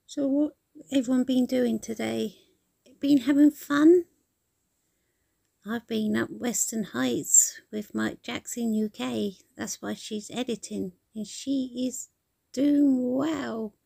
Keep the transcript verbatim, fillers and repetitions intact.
So what everyone been doing today? Been having fun? I've been up Western Heights with my Jackson U K. That's why she's editing, and she is doing well.